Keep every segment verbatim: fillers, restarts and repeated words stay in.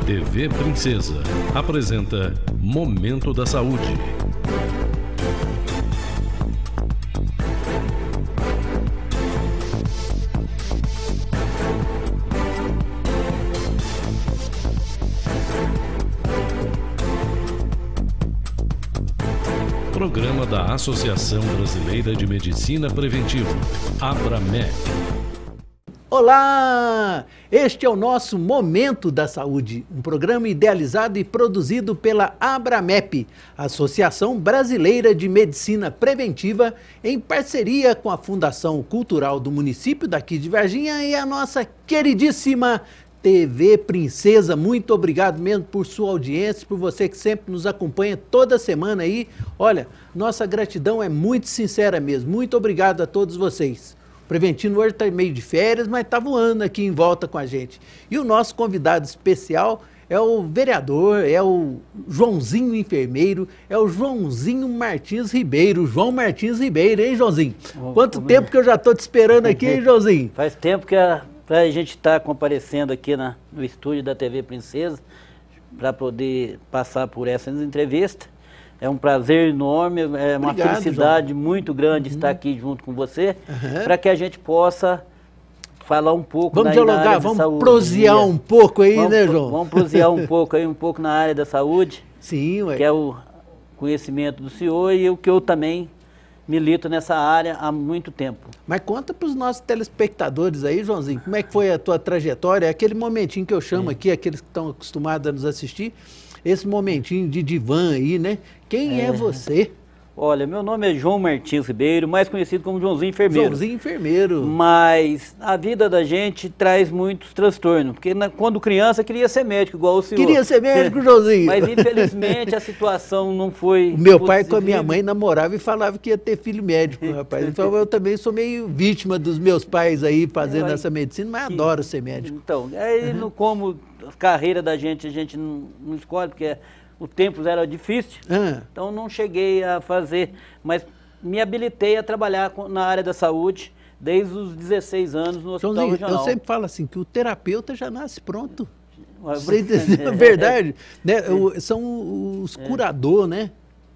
T V Princesa apresenta Momento da Saúde. Programa da Associação Brasileira de Medicina Preventiva, ABRAMEP. Olá! Este é o nosso Momento da Saúde, um programa idealizado e produzido pela ABRAMEP, Associação Brasileira de Medicina Preventiva, em parceria com a Fundação Cultural do município daqui de Varginha e a nossa queridíssima T V Princesa. Muito obrigado mesmo por sua audiência, por você que sempre nos acompanha toda semana aí. Olha, nossa gratidão é muito sincera mesmo. Muito obrigado a todos vocês. O Preventino hoje está meio de férias, mas está voando aqui em volta com a gente. E o nosso convidado especial é o vereador, é o Joãozinho Enfermeiro, é o Joãozinho Martins Ribeiro. João Martins Ribeiro, hein, Joãozinho? Oh, Quanto tempo bem. que eu já estou te esperando aqui, hein, Joãozinho? Faz tempo que a, a gente está comparecendo aqui na, no estúdio da T V Princesa para poder passar por essas entrevistas. É um prazer enorme, é uma Obrigado, felicidade João. muito grande uhum. estar aqui junto com você, uhum. para que a gente possa falar um pouco vamos na, dialogar, na área vamos de saúde. prosear um pouco aí, vamos, né, João? Vamos prosear um pouco aí, um pouco na área da saúde, Sim, ué. que é o conhecimento do senhor e o que eu também milito nessa área há muito tempo. Mas conta para os nossos telespectadores aí, Joãozinho, como é que foi a tua trajetória, aquele momentinho que eu chamo é. aqui, aqueles que estão acostumados a nos assistir, esse momentinho de divã aí, né? Quem é, é você? Olha, meu nome é João Martins Ribeiro, mais conhecido como Joãozinho Enfermeiro. Joãozinho Enfermeiro. Mas a vida da gente traz muitos transtornos, porque na, quando criança queria ser médico, igual o senhor. Queria ser médico, Joãozinho. Mas infelizmente a situação não foi... O meu pai com a minha mãe namorava e falava que ia ter filho médico, rapaz. Então eu também sou meio vítima dos meus pais aí fazendo é, essa medicina, mas que, adoro ser médico. Então, aí uhum. no, como a carreira da gente, a gente não, não escolhe, porque é... O tempo era difícil, ah. então não cheguei a fazer, mas me habilitei a trabalhar na área da saúde desde os dezesseis anos no Hospital Joãozinho, Regional. Eu sempre falo assim, que o terapeuta já nasce pronto. Você entendeu? É verdade. Né? O, são os curadores, né?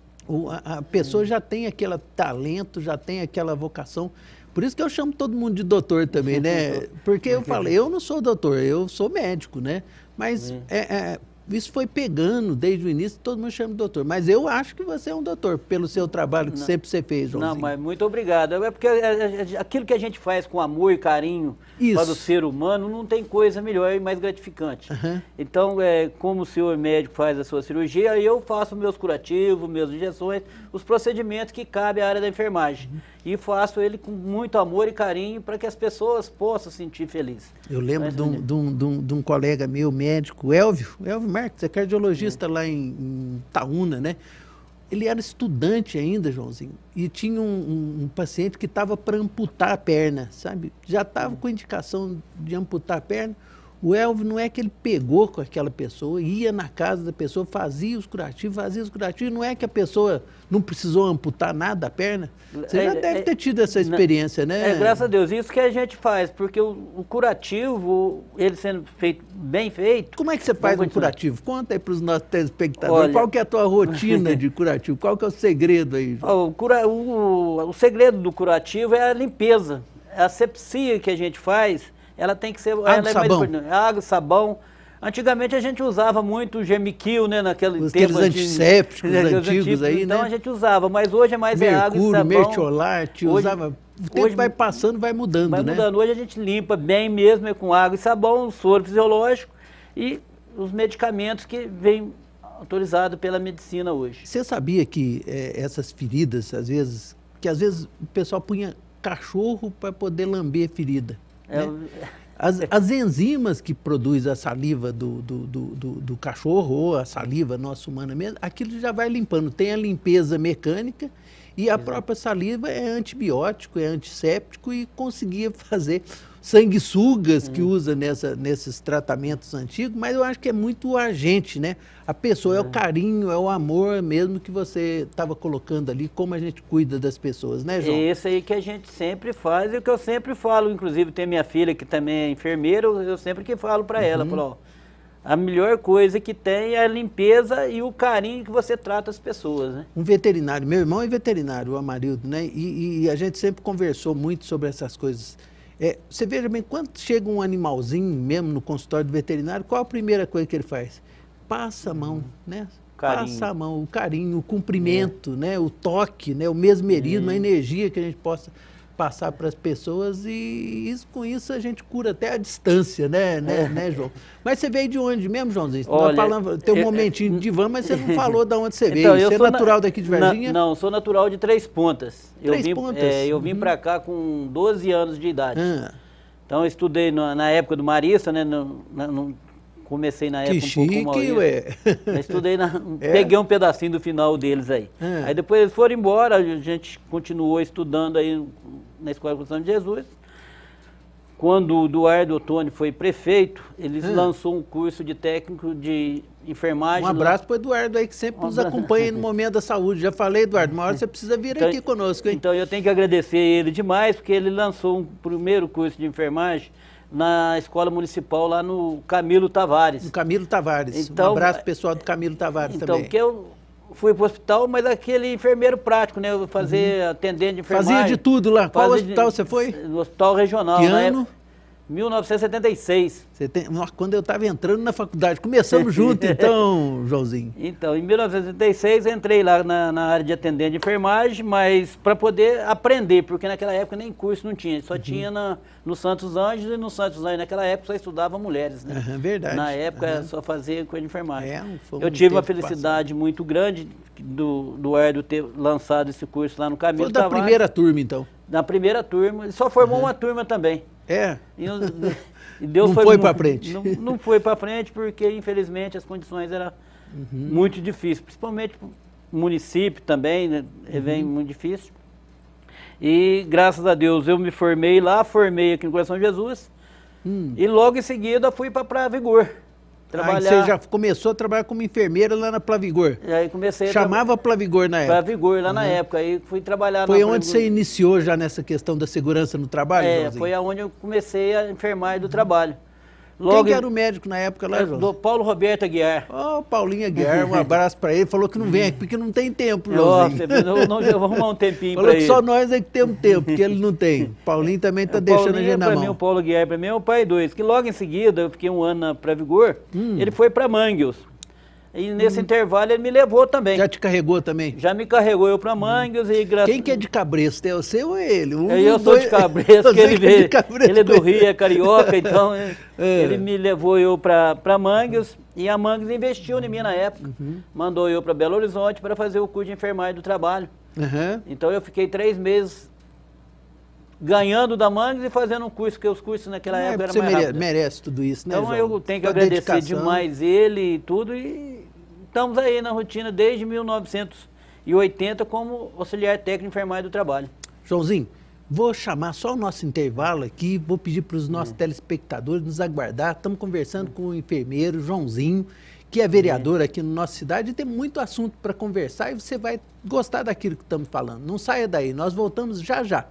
O, a, a pessoa já tem aquele talento, já tem aquela vocação. Por isso que eu chamo todo mundo de doutor também, né? Porque eu falo, eu não sou doutor, eu sou médico, né? Mas é, é, isso foi pegando desde o início, todo mundo chama de doutor. Mas eu acho que você é um doutor, pelo seu trabalho que não, sempre você fez, Joãozinho. Não, mas muito obrigado. É porque aquilo que a gente faz com amor e carinho isso. para o ser humano, não tem coisa melhor e mais gratificante. Uhum. Então, é, como o senhor médico faz a sua cirurgia, eu faço meus curativos, minhas injeções, os procedimentos que cabem à área da enfermagem. Uhum. E faço ele com muito amor e carinho para que as pessoas possam se sentir felizes. Eu lembro de um, de, um, de, um, de um colega meu, médico, Elvio, Elvio Marques, é cardiologista é. lá em, em Itaúna, né? Ele era estudante ainda, Joãozinho, e tinha um, um, um paciente que estava para amputar a perna, sabe? Já estava com indicação de amputar a perna. O Elvio não é que ele pegou com aquela pessoa, ia na casa da pessoa, fazia os curativos, fazia os curativos, não é que a pessoa não precisou amputar nada a perna. Você é, já deve é, ter tido essa experiência, né? É, graças a Deus, isso que a gente faz, porque o, o curativo, ele sendo feito, bem feito... Como é que você faz um curativo? Conta aí para os nossos telespectadores, olha, qual que é a tua rotina de curativo? Qual que é o segredo aí, João? O, cura, o, o segredo do curativo é a limpeza, a asepsia que a gente faz... Ela tem que ser... Água ela e é sabão. Mais, água, sabão. Antigamente a gente usava muito o germiquil, né? Naquele Os tempo... Aqueles antissépticos antigos, antigos aí, então né? Então a gente usava, mas hoje é mais Mercúrio, é água e sabão. mertiolate, hoje, usava... O tempo hoje, vai passando, vai mudando, vai né? Vai mudando. Hoje a gente limpa bem mesmo, é com água e sabão, o soro fisiológico e os medicamentos que vêm autorizados pela medicina hoje. Você sabia que é, essas feridas, às vezes... Que às vezes o pessoal punha cachorro para poder lamber a ferida, é, né? As, as enzimas que produz a saliva do, do, do, do, do cachorro, ou a saliva nossa humana mesmo, aquilo já vai limpando. Tem a limpeza mecânica e a Exato. própria saliva é antibiótico, é antisséptico e conseguia fazer sanguessugas hum. que usa nessa, nesses tratamentos antigos, mas eu acho que é muito agente, né? A pessoa é, é o carinho, é o amor mesmo que você estava colocando ali, como a gente cuida das pessoas, né, João? É isso aí que a gente sempre faz e o que eu sempre falo, inclusive tem minha filha que também é enfermeira, eu sempre que falo para ela, uhum. falo, ó, a melhor coisa que tem é a limpeza e o carinho que você trata as pessoas, né? Um veterinário, meu irmão é veterinário, o Amarildo, né? E, e a gente sempre conversou muito sobre essas coisas. É, você veja bem, quando chega um animalzinho mesmo no consultório do veterinário, qual a primeira coisa que ele faz? Passa a mão, né? Carinho. Passa a mão, o carinho, o cumprimento, é. né? O toque, né? O mesmerismo, é. a energia que a gente possa passar para as pessoas, e isso, com isso a gente cura até a distância, né, né, é. né, João? Mas você veio de onde mesmo, Joãozinho? Olha, falando, tem um momentinho de van, mas você não falou de onde você então, veio. Você é natural na, daqui de Varginha? Na, não, sou natural de Três Pontas. Três eu vim, Pontas? É, eu vim uhum. para cá com doze anos de idade. Ah. Então eu estudei na, na época do Marista, né, no, na, no, comecei na época que um chique, pouco Maurício. Ué. Eu estudei, na, é? peguei um pedacinho do final deles aí. Ah. Aí depois eles foram embora, a gente continuou estudando aí na Escola Conceição de Jesus. Quando o Eduardo Ottoni foi prefeito, eles ah. lançou um curso de técnico de enfermagem. Um abraço para o Eduardo aí, que sempre um nos acompanha no Momento da Saúde. Já falei, Eduardo, uma hora você precisa vir então, aqui conosco, hein? Então eu tenho que agradecer ele demais, porque ele lançou um primeiro curso de enfermagem na Escola Municipal, lá no Camilo Tavares. No Camilo Tavares. Então, um abraço pessoal do Camilo Tavares então, também. Então, porque eu fui para o hospital, mas aquele enfermeiro prático, né? Eu fazer uhum. atendente de enfermagem. Fazia de tudo lá. Qual hospital de, você foi? No Hospital Regional. Que ano? mil novecentos e setenta e seis. Você tem, quando eu estava entrando na faculdade, começamos junto então, Joãozinho. Então, em mil novecentos e setenta e seis, entrei lá na, na área de atendente de enfermagem, mas para poder aprender, porque naquela época nem curso não tinha, só uhum. tinha na, no Santos Anjos, e no Santos Anjos naquela época só estudava mulheres, né? Uhum, verdade. Na época uhum. só fazia coisa de enfermagem. É, um, eu tive uma felicidade muito grande do, do Eduardo ter lançado esse curso lá no Camilo Foi da Tavares. primeira turma, então? Na primeira turma, ele só formou uhum. uma turma também. É? E, e Deus não foi, foi para frente. Não, não foi para frente porque, infelizmente, as condições eram uhum. muito difíceis. Principalmente o município também, né? Uhum. Vem muito difícil. E, graças a Deus, eu me formei lá, formei aqui no Coração de Jesus. Hum. E logo em seguida fui para Pra Vigor. Trabalhar. Aí você já começou a trabalhar como enfermeira lá na Plavigor? E aí comecei Chamava a tra... Plavigor na época? Plavigor, lá uhum. na época. Aí fui trabalhar Foi na onde Plavigor. Você iniciou já nessa questão da segurança no trabalho, É, Joãozinho? foi aonde eu comecei a enfermagem do trabalho. Logo, Quem que era o médico na época lá, João? Do Paulo Roberto Aguiar. Ó, oh, Paulinho Aguiar, um abraço para ele. Falou que não vem aqui porque não tem tempo, Joãozinho. Nossa, eu, não, eu vou arrumar um tempinho para ele. Falou que só nós é que temos tempo, porque ele não tem. Paulinho também está deixando a gente na mão. Mim, o Paulo Aguiar, para mim, é o pai dois. Que logo em seguida, eu fiquei um ano na Pra Vigor, hum. ele foi para Mangueus. E nesse hum. intervalo ele me levou também. Já te carregou também? Já me carregou eu para Mangueus hum. e graças... Quem que é de Cabresto? É você ou ele? Um eu sou dois... de Cabresto, que ele, veio, que é ele é do Rio, é carioca, então é. ele me levou eu para Mangueus e a Mangueus investiu em mim na época. Uhum. Mandou eu para Belo Horizonte para fazer o curso de enfermagem do trabalho. Uhum. Então eu fiquei três meses ganhando da Mangueus e fazendo um curso, porque os cursos naquela é, época eram você mais mere rápidos. merece tudo isso, né, Então João? eu tenho que Sua agradecer dedicação. demais ele e tudo, e estamos aí na rotina desde mil novecentos e oitenta como auxiliar técnico de enfermagem do trabalho. Joãozinho, vou chamar só o nosso intervalo aqui, vou pedir para os nossos é. telespectadores nos aguardar. Estamos conversando com o enfermeiro Joãozinho, que é vereador é. aqui na nossa cidade, e tem muito assunto para conversar e você vai gostar daquilo que estamos falando. Não saia daí, nós voltamos já já.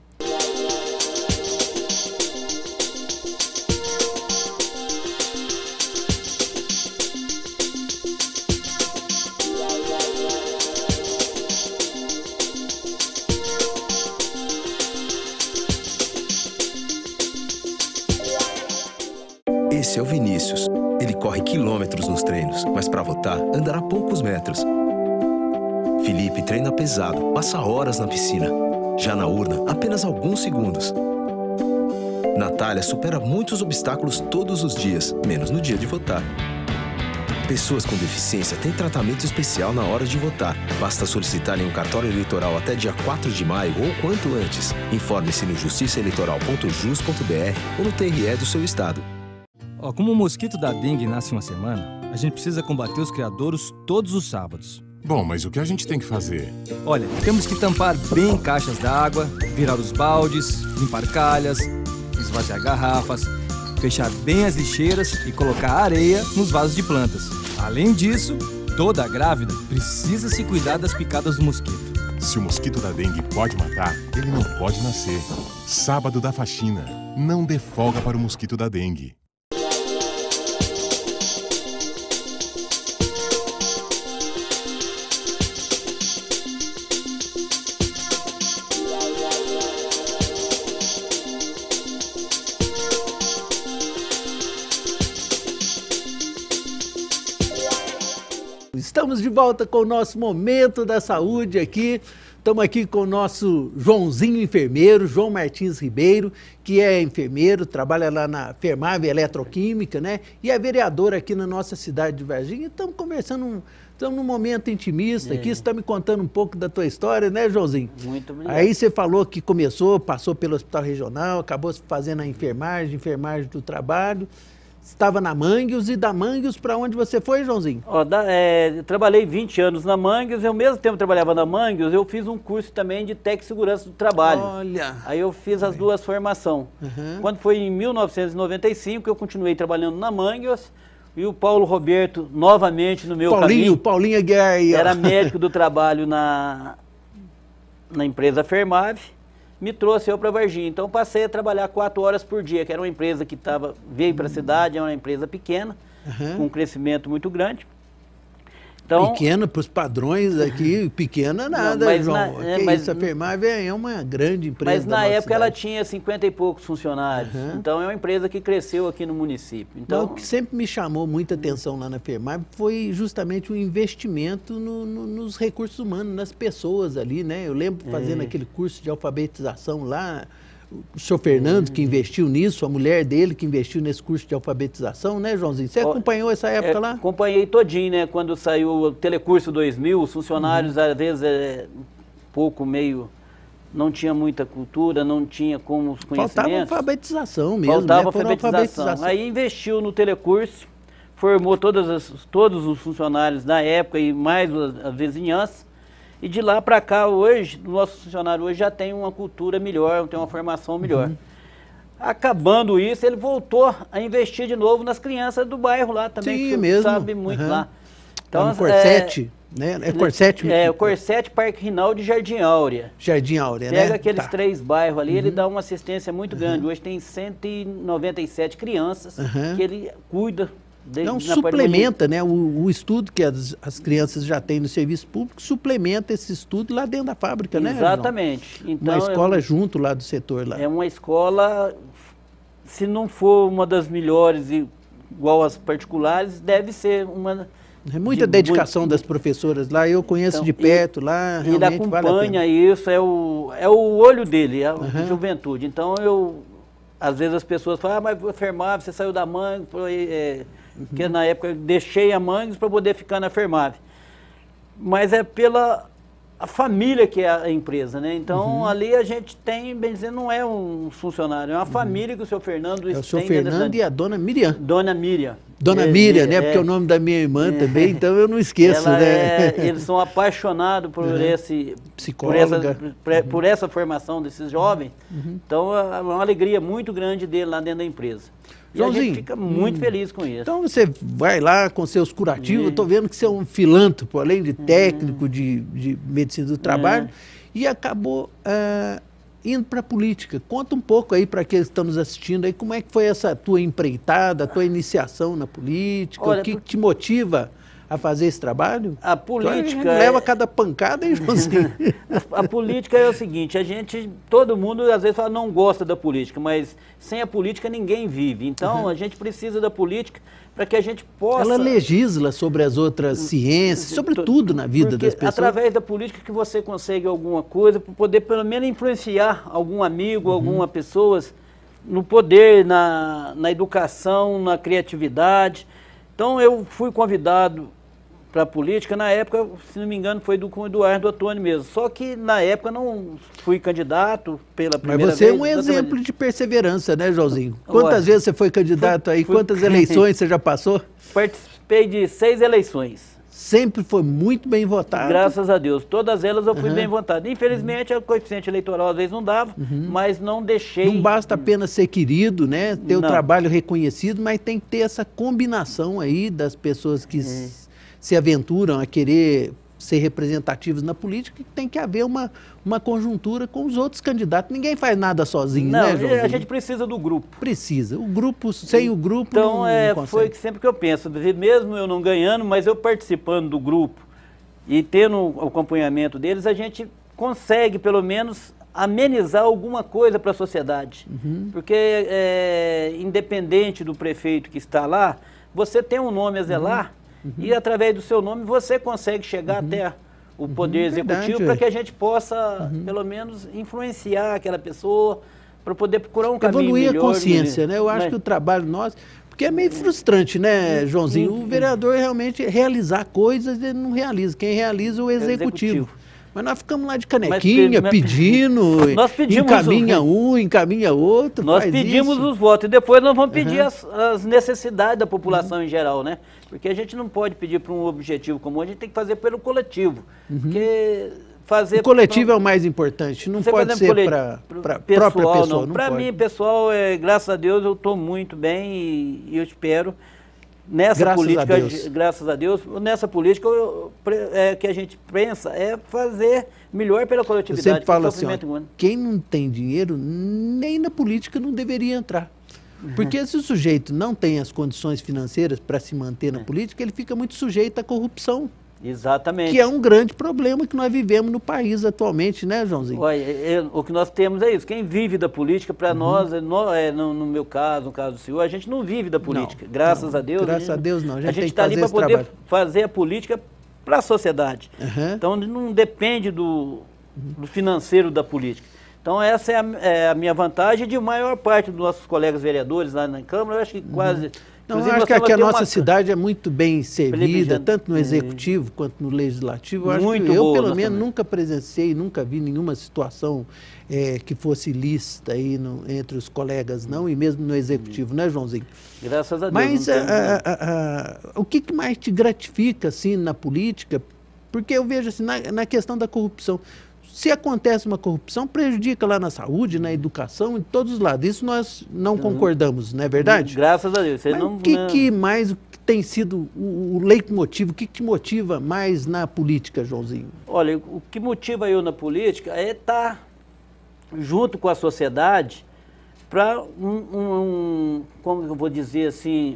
Esse é o Vinícius. Ele corre quilômetros nos treinos, mas para votar andará poucos metros. Felipe treina pesado, passa horas na piscina. Já na urna, apenas alguns segundos. Natália supera muitos obstáculos todos os dias, menos no dia de votar. Pessoas com deficiência têm tratamento especial na hora de votar. Basta solicitarem um cartório eleitoral até dia quatro de maio ou quanto antes. Informe-se no justiça eleitoral ponto jus ponto br ou no T R E do seu estado. Ó, como o mosquito da dengue nasce uma semana, a gente precisa combater os criadouros todos os sábados. Bom, mas o que a gente tem que fazer? Olha, temos que tampar bem caixas d'água, virar os baldes, limpar calhas, esvaziar garrafas, fechar bem as lixeiras e colocar areia nos vasos de plantas. Além disso, toda grávida precisa se cuidar das picadas do mosquito. Se o mosquito da dengue pode matar, ele não pode nascer. Sábado da faxina. Não dê folga para o mosquito da dengue. Estamos de volta com o nosso Momento da Saúde aqui. Estamos aqui com o nosso Joãozinho enfermeiro, João Martins Ribeiro, que é enfermeiro, trabalha lá na Fermave Eletroquímica, né? E é vereador aqui na nossa cidade de Varginha. Estamos conversando, um, estamos num momento intimista é. aqui. Você está me contando um pouco da tua história, né, Joãozinho? Muito obrigado. Aí você falou que começou, passou pelo Hospital Regional, acabou fazendo a enfermagem, enfermagem do trabalho. Estava na Mangues, e da Mangues para onde você foi, Joãozinho? Ó, da, é, eu trabalhei vinte anos na Mangues, eu ao mesmo tempo trabalhava na Mangues, eu fiz um curso também de técnico de segurança do trabalho. Olha! Aí eu fiz as duas formações. Uhum. Quando foi em mil novecentos e noventa e cinco, eu continuei trabalhando na Mangues, e o Paulo Roberto, novamente no meu Paulinho, caminho, Paulinho Aguiar, era médico do trabalho na, na empresa Fermave, me trouxe eu para Varginha. Então passei a trabalhar quatro horas por dia, que era uma empresa que tava, veio para a cidade, é uma empresa pequena, uhum. com um crescimento muito grande. Então, pequena para os padrões aqui, pequena nada, não, João. Na, é, mas, isso, a Fermave é uma grande empresa. Mas na época cidade. ela tinha cinquenta e poucos funcionários, uhum. então é uma empresa que cresceu aqui no município. Então, o que sempre me chamou muita atenção lá na Fermave foi justamente o investimento no, no, nos recursos humanos, nas pessoas ali, né? Eu lembro fazendo é. aquele curso de alfabetização lá, o senhor Fernando que investiu nisso, a mulher dele que investiu nesse curso de alfabetização, né, Joãozinho? Você acompanhou essa época é, lá? Acompanhei todinho, né? Quando saiu o Telecurso dois mil, os funcionários, uhum. às vezes, é, um pouco meio... não tinha muita cultura, não tinha como os conhecimentos. Faltava alfabetização mesmo, Faltava né? alfabetização. alfabetização. Aí investiu no Telecurso, formou todas as, todos os funcionários da época e mais a, a vizinhança. E de lá para cá, hoje, o nosso funcionário hoje já tem uma cultura melhor, tem uma formação melhor. Uhum. Acabando isso, ele voltou a investir de novo nas crianças do bairro lá também, Sim, que mesmo. sabe muito uhum. lá. Então, no Corsete, é, né? É Corsete? É, o Corsete, Parque Rinaldo e Jardim Áurea. Jardim Áurea, Pega né? Pega aqueles tá. três bairros ali, uhum. ele dá uma assistência muito grande. Uhum. Hoje tem cento e noventa e sete crianças uhum. que ele cuida. De, Não, suplementa, né? O, o estudo que as, as crianças já têm no serviço público, suplementa esse estudo lá dentro da fábrica, Exatamente. né? Exatamente. Então, uma escola é, junto lá do setor lá. É uma escola, se não for uma das melhores, igual as particulares, deve ser uma... É muita de, dedicação muito, das professoras lá, eu conheço então, de perto ele, lá, realmente ele acompanha vale isso, é o, é o olho dele, é a uhum. juventude. Então, eu... Às vezes as pessoas falam, ah, mas Fermave, você saiu da Mangues, é, uhum. porque na época eu deixei a Mangues para poder ficar na Fermave. Mas é pela a família que é a empresa, né? Então uhum. ali a gente tem, bem dizer, não é um funcionário, é uma uhum. família que o senhor Fernando é o senhor Fernando e a dona Miriam. Dona Miriam. Dona é, Miriam, né? É, porque é o nome da minha irmã é, também, então eu não esqueço, ela né? É, eles são apaixonados por uhum. esse... Psicóloga. Por essa, por, uhum. por essa formação desses jovens. Uhum. Então é uma alegria muito grande dele lá dentro da empresa. E Joãozinho, a gente fica muito hum, feliz com isso. Então você vai lá com seus curativos, eu estou vendo que você é um filântropo, além de técnico uhum. de, de medicina do trabalho, uhum. e acabou uh, indo para a política. Conta um pouco aí para aqueles que estão nos assistindo, aí, como é que foi essa tua empreitada, a tua iniciação na política, Olha, o que, que te motiva a fazer esse trabalho? A política... Então, a leva cada pancada, hein, Joãozinho? a, a política é o seguinte, a gente, todo mundo às vezes fala não gosta da política, mas sem a política ninguém vive. Então, uhum. a gente precisa da política para que a gente possa... Ela legisla sobre as outras ciências, sobre tudo na vida das pessoas. Através da política que você consegue alguma coisa, para poder pelo menos influenciar algum amigo, uhum. alguma pessoa no poder, na, na educação, na criatividade. Então, eu fui convidado para a política, na época, se não me engano, foi do, com o Eduardo Ottoni mesmo. Só que, na época, não fui candidato pela primeira vez. Mas você vez, é um exemplo de perseverança, né, Joãozinho? Quantas Olha, vezes você foi candidato fui, aí? Fui, Quantas fui, eleições você já passou? Participei de seis eleições. Sempre foi muito bem votado? Graças a Deus. Todas elas eu fui uhum. bem votado. Infelizmente, uhum. o coeficiente eleitoral às vezes não dava, uhum. mas não deixei... Não basta apenas ser querido, né? Ter não. o trabalho reconhecido, mas tem que ter essa combinação aí das pessoas que... Uhum. se aventuram a querer ser representativos na política, que tem que haver uma, uma conjuntura com os outros candidatos. Ninguém faz nada sozinho, não, né, Joãozinho? A gente precisa do grupo. Precisa. O grupo, sem o grupo, então, não, é, não foi sempre que eu penso, mesmo eu não ganhando, mas eu participando do grupo e tendo o acompanhamento deles, a gente consegue, pelo menos, amenizar alguma coisa para a sociedade. Uhum. Porque, é, independente do prefeito que está lá, você tem um nome a zelar, uhum. Uhum. E através do seu nome você consegue chegar uhum. até o Poder uhum, Executivo para que a gente possa, uhum. pelo menos, influenciar aquela pessoa para poder procurar um caminho Evoluir melhor. Evoluir a consciência, né? Eu acho né? que o trabalho nosso... Porque é meio frustrante, né, Joãozinho? O vereador realmente realizar coisas, ele não realiza. Quem realiza é o executivo. executivo. Mas nós ficamos lá de canequinha, mas, pedindo, nós pedimos encaminha o... um, encaminha outro. Nós pedimos isso. os votos e depois nós vamos pedir uhum. as, as necessidades da população uhum. em geral, né? Porque a gente não pode pedir para um objetivo comum, a gente tem que fazer pelo coletivo. Uhum. Porque fazer o coletivo pra... é o mais importante, não pode ser para a própria pessoa. Não. Não para mim, pessoal, é, graças a Deus, eu estou muito bem e, e eu espero... Nessa graças política, a Deus. graças a Deus, nessa política eu, é, que a gente pensa é fazer melhor pela coletividade. Eu sempre falo assim, ó, quem não tem dinheiro, nem na política não deveria entrar. Uhum. Porque se o sujeito não tem as condições financeiras para se manter na é. política, ele fica muito sujeito à corrupção. Exatamente. Que é um grande problema que nós vivemos no país atualmente, né, Joãozinho? Olha, é, o que nós temos é isso. Quem vive da política, para uhum. nós, é, no, é, no, no meu caso, no caso do senhor, a gente não vive da política. Não, graças não, a Deus. Graças a, gente, a Deus, não. A gente está ali para poder trabalho. fazer a política para a sociedade. Uhum. Então, não depende do, do financeiro da política. Então, essa é a, é a minha vantagem de maior parte dos nossos colegas vereadores lá na Câmara. Eu acho que uhum. quase... Não, eu acho que aqui a nossa uma... cidade é muito bem servida, tanto no executivo é. quanto no legislativo. Eu, muito acho que eu boa, pelo menos, nunca presenciei, nunca vi nenhuma situação é, que fosse lícita aí no, entre os colegas, não, e mesmo no executivo, né, Joãozinho? Graças a Deus. Mas a, a, a, a, o que mais te gratifica, assim, na política? Porque eu vejo, assim, na, na questão da corrupção. Se acontece uma corrupção, prejudica lá na saúde, na educação, em todos os lados. Isso nós não uhum. concordamos, não é verdade? Graças a Deus. Você Mas não, o que, não... que mais o que tem sido o, o leitmotiv, o que te motiva mais na política, Joãozinho? Olha, o que motiva eu na política é estar junto com a sociedade para um, um, um, como eu vou dizer assim,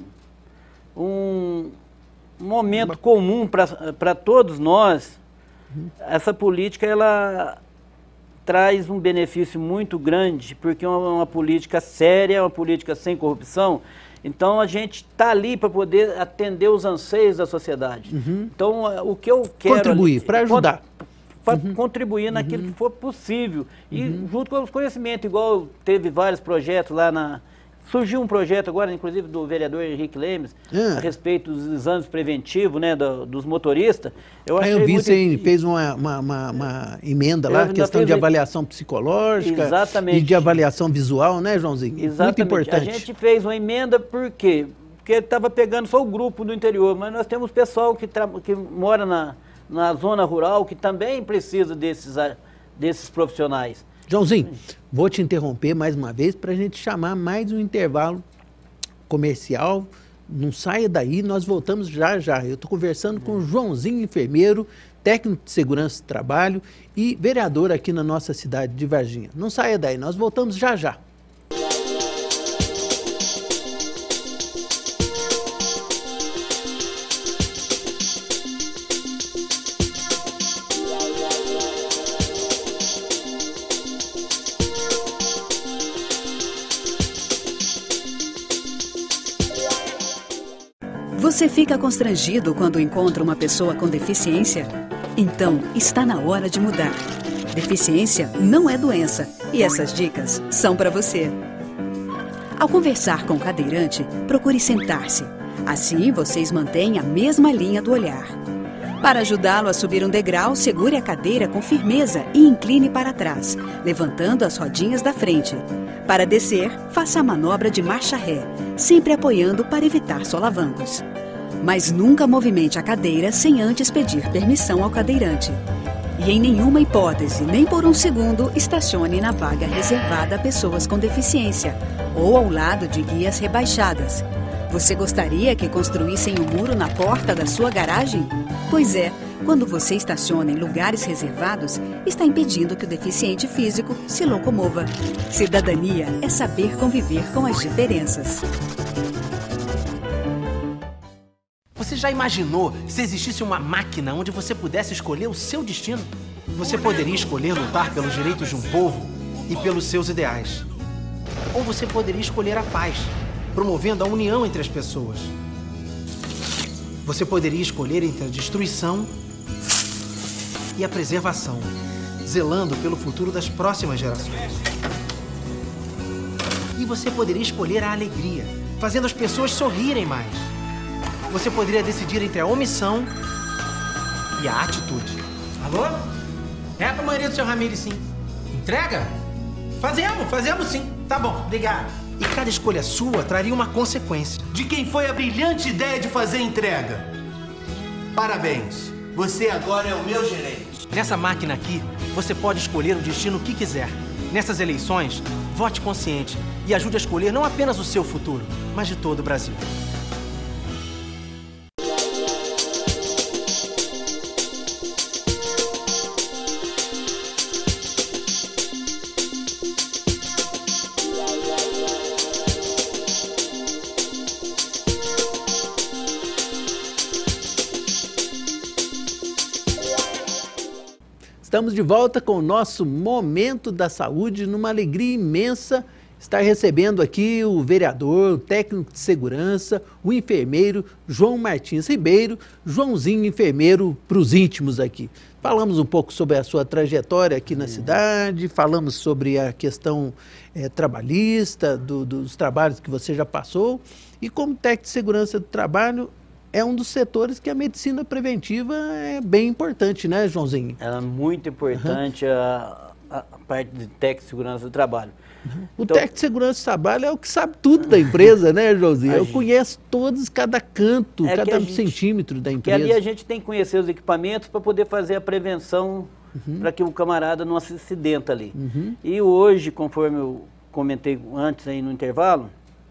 um momento uma... comum para todos nós. Essa política, ela traz um benefício muito grande, porque é uma, uma política séria, uma política sem corrupção. Então, a gente está ali para poder atender os anseios da sociedade. Uhum. Então, o que eu quero... Contribuir, para ajudar. Para uhum. contribuir naquilo uhum. que for possível. E uhum. junto com os conhecimentos, igual teve vários projetos lá na... Surgiu um projeto agora, inclusive, do vereador Henrique Lemes, ah. a respeito dos exames preventivos, né, do, dos motoristas. Eu, achei ah, eu vi, muito... você fez uma, uma, uma, uma emenda lá, questão de avaliação psicológica Exatamente. e de avaliação visual, né, Joãozinho? Exatamente. Muito importante. A gente fez uma emenda por quê? Porque estava pegando só o grupo do interior, mas nós temos pessoal que, tra... que mora na, na zona rural que também precisa desses, desses profissionais. Joãozinho, vou te interromper mais uma vez para a gente chamar mais um intervalo comercial. Não saia daí, nós voltamos já já. Eu estou conversando com o Joãozinho, enfermeiro, técnico de segurança do trabalho e vereador aqui na nossa cidade de Varginha. Não saia daí, nós voltamos já já. Você fica constrangido quando encontra uma pessoa com deficiência? Então, está na hora de mudar. Deficiência não é doença e essas dicas são para você. Ao conversar com o cadeirante, procure sentar-se. Assim, vocês mantêm a mesma linha do olhar. Para ajudá-lo a subir um degrau, segure a cadeira com firmeza e incline para trás, levantando as rodinhas da frente. Para descer, faça a manobra de marcha ré, sempre apoiando para evitar solavancos. Mas nunca movimente a cadeira sem antes pedir permissão ao cadeirante. E em nenhuma hipótese, nem por um segundo, estacione na vaga reservada a pessoas com deficiência ou ao lado de guias rebaixadas. Você gostaria que construíssem um muro na porta da sua garagem? Pois é, quando você estaciona em lugares reservados, está impedindo que o deficiente físico se locomova. Cidadania é saber conviver com as diferenças. Você já imaginou se existisse uma máquina onde você pudesse escolher o seu destino? Você poderia escolher lutar pelos direitos de um povo e pelos seus ideais. Ou você poderia escolher a paz, promovendo a união entre as pessoas. Você poderia escolher entre a destruição e a preservação, zelando pelo futuro das próximas gerações. E você poderia escolher a alegria, fazendo as pessoas sorrirem mais. Você poderia decidir entre a omissão e a atitude. Alô? É pra maioria do seu Ramírez, sim. Entrega? Fazemos, fazemos sim. Tá bom, obrigado. E cada escolha sua traria uma consequência. De quem foi a brilhante ideia de fazer entrega. Parabéns. Você agora é o meu gerente. Nessa máquina aqui, você pode escolher o destino que quiser. Nessas eleições, vote consciente e ajude a escolher não apenas o seu futuro, mas de todo o Brasil. Estamos de volta com o nosso Momento da Saúde, numa alegria imensa estar recebendo aqui o vereador, o técnico de segurança, o enfermeiro João Martins Ribeiro, Joãozinho enfermeiro para os íntimos aqui. Falamos um pouco sobre a sua trajetória aqui na uhum. cidade, falamos sobre a questão é, trabalhista, do, dos trabalhos que você já passou, e como técnico de segurança do trabalho, é um dos setores que a medicina preventiva é bem importante, né, Joãozinho? Ela é muito importante, uhum. a, a parte de técnico de segurança do trabalho. Uhum. O então, técnico de segurança do trabalho é o que sabe tudo da empresa, né, Joãozinho? Eu gente, conheço todos, cada canto, é cada gente, centímetro da empresa. Que ali a gente tem que conhecer os equipamentos para poder fazer a prevenção, uhum. para que o camarada não se acidenta ali. Uhum. E hoje, conforme eu comentei antes aí no intervalo,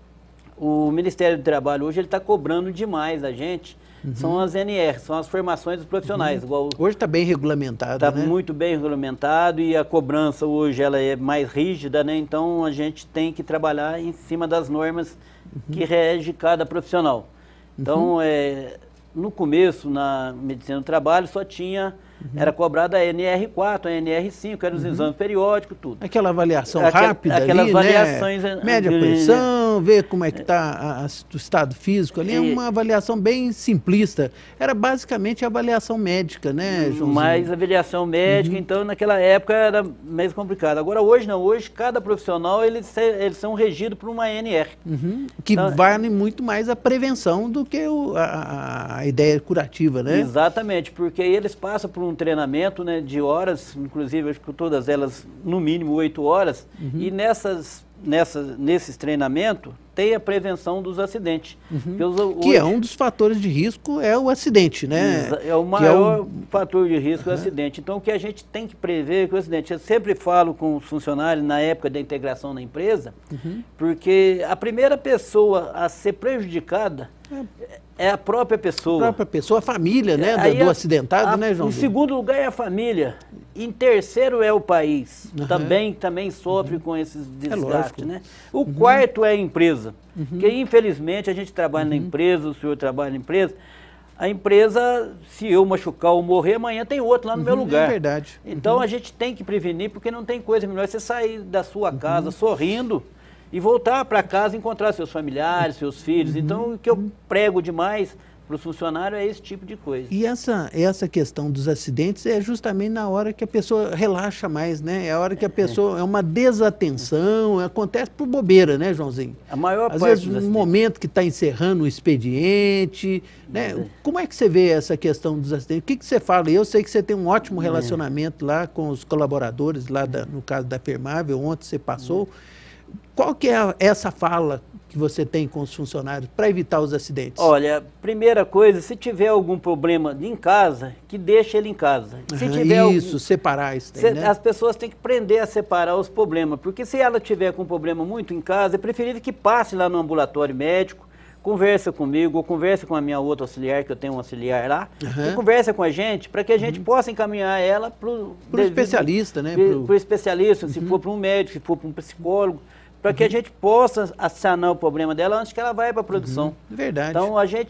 o Ministério do Trabalho hoje ele está cobrando demais a gente, uhum. são as N R, são as formações dos profissionais. Uhum. Igual hoje está bem regulamentado, Está né? muito bem regulamentado e a cobrança hoje ela é mais rígida, né? Então a gente tem que trabalhar em cima das normas uhum. que rege cada profissional. Então, uhum. é, no começo, na medicina do trabalho, só tinha... Uhum. Era cobrada a N R quatro, a N R cinco, eram os uhum. exames periódicos, tudo. Aquela avaliação Aquela, rápida aquelas ali, avaliações, né? Média pressão, ver como é que está o estado físico ali, é uma avaliação bem simplista. Era basicamente a avaliação médica, né, Joãozinho? Mais avaliação médica, uhum. então naquela época era mais complicado. Agora hoje não, hoje cada profissional, eles, eles são regidos por uma N R. Uhum. Que então, vale muito mais a prevenção do que o, a, a ideia curativa, né? Exatamente, porque aí eles passam por um treinamento, né, de horas, inclusive acho que todas elas no mínimo oito horas, uhum. e nessas, nessas, nesses treinamentos tem a prevenção dos acidentes. Uhum. Os, hoje, que é um dos fatores de risco, é o acidente, né? É o maior é o... fator de risco, uhum. é o acidente. Então o que a gente tem que prever é que o acidente, eu sempre falo com os funcionários na época da integração na empresa, uhum. porque a primeira pessoa a ser prejudicada é É a própria pessoa. A própria pessoa, a família, né, do, do a, acidentado, a, né, João? Em segundo lugar é a família. Em terceiro é o país. Uhum. Também, também sofre uhum. com esses desgastes, é né? O uhum. quarto é a empresa. Uhum. Porque, infelizmente, a gente trabalha uhum. na empresa, o senhor trabalha na empresa. A empresa, se eu machucar ou morrer, amanhã tem outro lá no uhum. meu lugar. É verdade. Então, uhum. a gente tem que prevenir, porque não tem coisa melhor você sair da sua casa uhum. sorrindo e voltar para casa e encontrar seus familiares, seus filhos. Uhum. Então, o que eu prego demais para os funcionários é esse tipo de coisa. E essa, essa questão dos acidentes é justamente na hora que a pessoa relaxa mais, né? É a hora que a pessoa... É, é uma desatenção, acontece por bobeira, né, Joãozinho? A maior Às parte vezes, no momento que está encerrando o expediente, né? É. Como é que você vê essa questão dos acidentes? O que, que você fala? Eu sei que você tem um ótimo relacionamento é. lá com os colaboradores, lá da, no caso da Permável, ontem você passou. É. Qual que é essa fala que você tem com os funcionários para evitar os acidentes? Olha, primeira coisa, se tiver algum problema em casa, que deixe ele em casa. Se uhum, tiver isso, algum, separar isso. Tem, né? As pessoas têm que aprender a separar os problemas, porque se ela tiver com um problema muito em casa, é preferível que passe lá no ambulatório médico, conversa comigo, ou conversa com a minha outra auxiliar, que eu tenho um auxiliar lá, uhum. e conversa com a gente, para que a gente uhum. possa encaminhar ela para o especialista, né? Para o especialista, uhum. se for para um médico, se for para um psicólogo, para que a gente possa sanar o problema dela antes que ela vá para a produção. Uhum, verdade. Então, a gente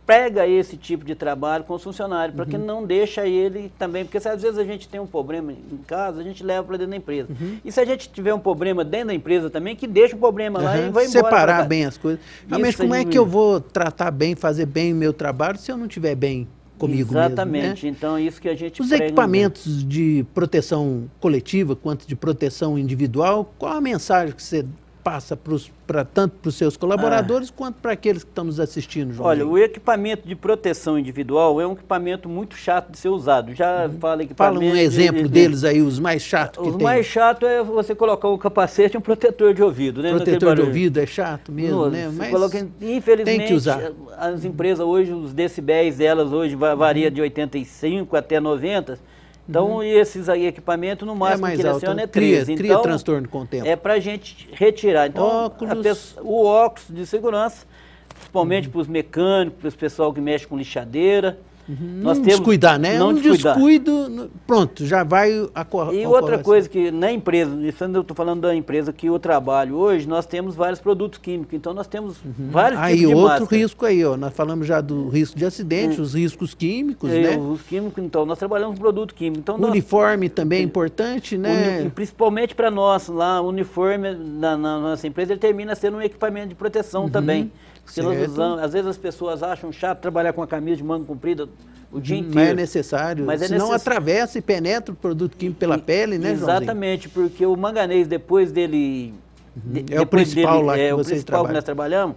prega esse tipo de trabalho com os funcionários, para uhum. que não deixa ele também, porque se às vezes a gente tem um problema em casa, a gente leva para dentro da empresa. Uhum. E se a gente tiver um problema dentro da empresa também, que deixa o problema uhum. lá e vai embora. Separar bem as coisas. Realmente, como é que eu vou tratar bem, fazer bem o meu trabalho se eu não estiver bem comigo Exatamente. mesmo, né? Então, isso que a gente Os equipamentos mesmo. de proteção coletiva, quanto de proteção individual, qual a mensagem que você passa pros, pra, tanto para os seus colaboradores ah. quanto para aqueles que estão nos assistindo, João? Olha, o equipamento de proteção individual é um equipamento muito chato de ser usado. Já uhum. fala equipamento... Fala um exemplo de, de, deles aí, os mais chatos que Os tem. mais chatos é você colocar um capacete e um protetor de ouvido, né? Protetor de ouvido é chato mesmo, no, né? Mas coloca, infelizmente, tem que usar. As empresas hoje, os decibéis delas hoje varia uhum. de oitenta e cinco até noventa. Então, uhum. esses aí equipamentos, no máximo, é que direciona é treze. Cria, cria então, transtorno com o tempo. É para a gente retirar. Então, óculos. Pessoa, o óculos de segurança, principalmente uhum. para os mecânicos, para o pessoal que mexe com lixadeira. Uhum. Nós não temos, descuidar, né? Não um descuidar. descuido, pronto, já vai a E outra coisa que na empresa, isso eu estou falando da empresa que eu trabalho hoje, nós temos vários produtos químicos, então nós temos uhum. vários aí, tipos de outro máscara. risco aí, ó, nós falamos já do risco de acidente, uhum. os riscos químicos, é, né? Os químicos, então, nós trabalhamos com produto químico. Então, o uniforme nós, também é importante, né? Uni, principalmente para nós, lá, o uniforme na, na nossa empresa, ele termina sendo um equipamento de proteção uhum. também. Porque nós usamos, às vezes as pessoas acham chato trabalhar com a camisa de manga comprida o dia inteiro. Mas é necessário, mas é senão necess... atravessa e penetra o produto químico pela e, pele, né, Joãozinho? Exatamente, porque o manganês, depois dele... Uhum. De, é o principal dele, lá que é, vocês o principal trabalham. que nós trabalhamos,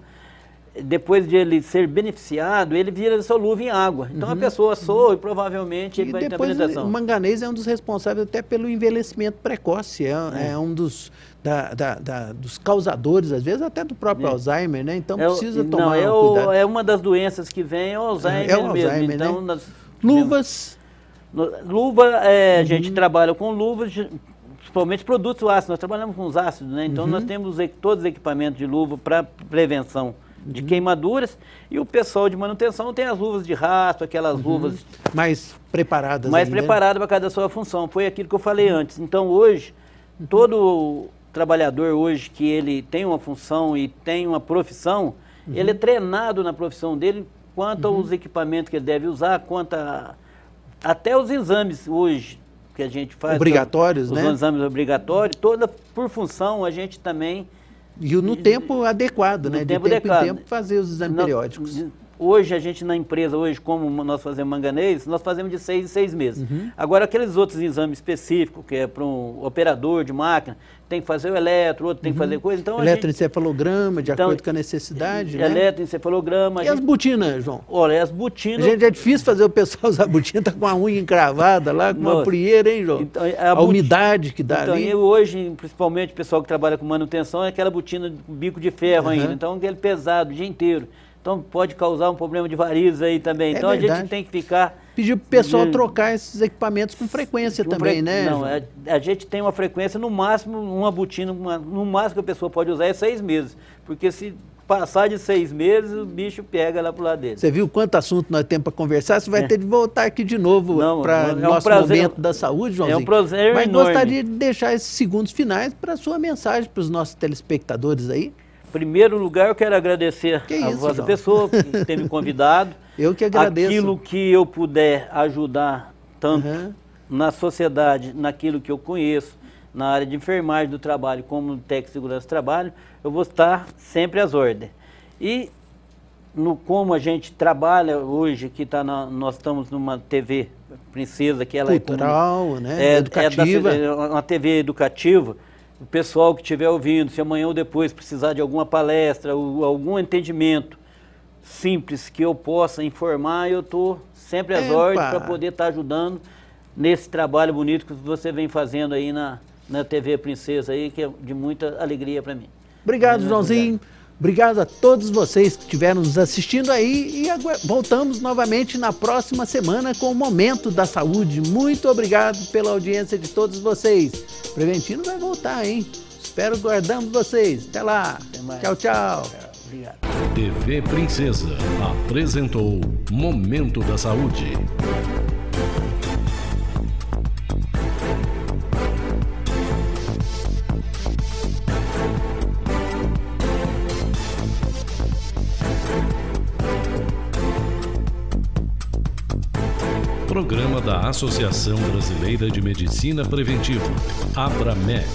depois de ele ser beneficiado, ele vira solúvel em água. Então uhum. a pessoa soa e provavelmente ele e vai ter depois penetração. O manganês é um dos responsáveis até pelo envelhecimento precoce, é, é. é um dos... Da, da, da, dos causadores, às vezes até do próprio é. Alzheimer, né? Então é, precisa não, tomar é um cuidado. É uma das doenças que vem, é o Alzheimer, é o Alzheimer mesmo. Então, né? nós, luvas? No, luva, é, uhum. a gente trabalha com luvas, principalmente produtos ácidos. Nós trabalhamos com os ácidos, né? Então uhum. nós temos todos os equipamentos de luva para prevenção de uhum. queimaduras, e o pessoal de manutenção tem as luvas de rastro, aquelas uhum. luvas... Mais preparadas Mais ainda. preparadas para cada sua função. Foi aquilo que eu falei uhum. antes. Então hoje, uhum. todo... trabalhador hoje que ele tem uma função e tem uma profissão, uhum. ele é treinado na profissão dele quanto uhum. aos equipamentos que ele deve usar, quanto a, até os exames hoje que a gente faz. Obrigatórios, os, né? Os exames obrigatórios, toda por função a gente também... E no tempo adequado, né? De tempo, tempo em tempo fazer os exames Não, periódicos. Hoje a gente na empresa, hoje como nós fazemos manganês, nós fazemos de seis em seis meses. Uhum. Agora aqueles outros exames específicos, que é para um operador de máquina, tem que fazer o eletro, outro tem que fazer coisa. Então, eletroencefalograma, de então, acordo com a necessidade, né? Eletroencefalograma. E gente... as botinas, João? Olha, as botinas... A gente é difícil fazer o pessoal usar botina, tá com a unha encravada lá, com Nossa. uma prieira, hein, João? Então, a, a umidade que dá então, ali. Eu, hoje, principalmente o pessoal que trabalha com manutenção, é aquela botina com bico de ferro uhum. ainda. Então, aquele pesado o dia inteiro. Então, pode causar um problema de varizes aí também. É então, verdade. a gente tem que ficar... Pedir para o pessoal de... trocar esses equipamentos com frequência com também, fre... né? Não, a, a gente tem uma frequência, no máximo, uma botina, uma, no máximo que a pessoa pode usar é seis meses. Porque se passar de seis meses, o bicho pega lá pro lado dele. Você viu quanto assunto nós temos para conversar? Você vai é. ter de voltar aqui de novo para o é nosso um prazer, momento da saúde, Joãozinho. É um prazer Mas enorme. gostaria de deixar esses segundos finais para a sua mensagem para os nossos telespectadores aí. Em primeiro lugar, eu quero agradecer que a isso, vossa João? pessoa por ter me convidado. Eu que agradeço. Aquilo que eu puder ajudar tanto uhum. na sociedade, naquilo que eu conheço, na área de enfermagem do trabalho, como no técnico de segurança do trabalho, eu vou estar sempre às ordens. E no como a gente trabalha hoje, que tá na, nós estamos numa T V Princesa, que ela cultural, é, como, né? é educativa. É da, uma T V educativa. O pessoal que estiver ouvindo, se amanhã ou depois precisar de alguma palestra, ou algum entendimento simples que eu possa informar, eu estou sempre às Epa. ordens para poder estar tá ajudando nesse trabalho bonito que você vem fazendo aí na, na T V Princesa, aí, que é de muita alegria para mim. Obrigado, Muito Joãozinho. Obrigado. Obrigado a todos vocês que estiveram nos assistindo aí e voltamos novamente na próxima semana com o Momento da Saúde. Muito obrigado pela audiência de todos vocês. Preventino vai voltar, hein? Espero guardamos vocês. Até lá. Até tchau, tchau. Obrigado. T V Princesa apresentou Momento da Saúde. Programa da Associação Brasileira de Medicina Preventiva, ABRAMEP.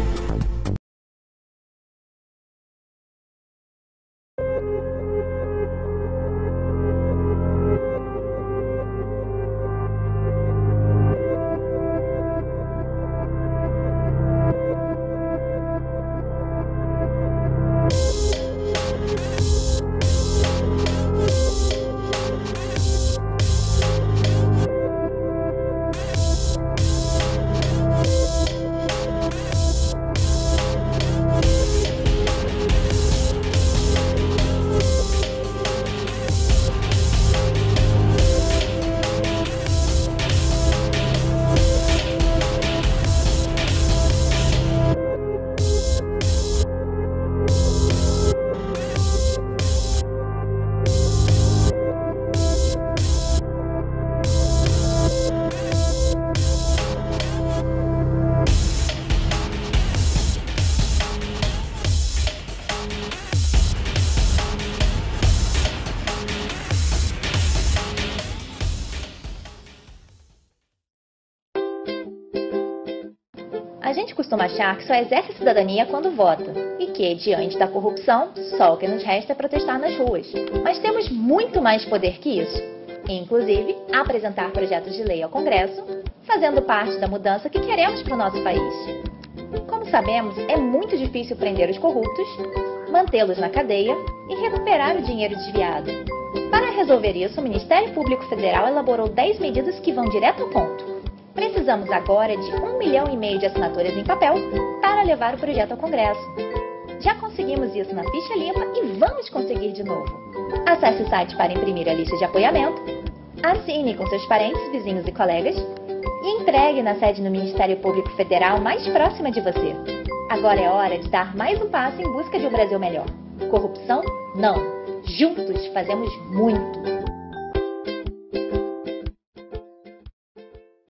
A gente costuma achar que só exerce cidadania quando vota e que, diante da corrupção, só o que nos resta é protestar nas ruas. Mas temos muito mais poder que isso, inclusive apresentar projetos de lei ao Congresso, fazendo parte da mudança que queremos para o nosso país. Como sabemos, é muito difícil prender os corruptos, mantê-los na cadeia e recuperar o dinheiro desviado. Para resolver isso, o Ministério Público Federal elaborou dez medidas que vão direto ao ponto. Precisamos agora de um milhão e meio de assinaturas em papel para levar o projeto ao Congresso. Já conseguimos isso na ficha limpa e vamos conseguir de novo. Acesse o site para imprimir a lista de apoiamento, assine com seus parentes, vizinhos e colegas e entregue na sede do Ministério Público Federal mais próxima de você. Agora é hora de dar mais um passo em busca de um Brasil melhor. Corrupção? Não. Juntos fazemos muito.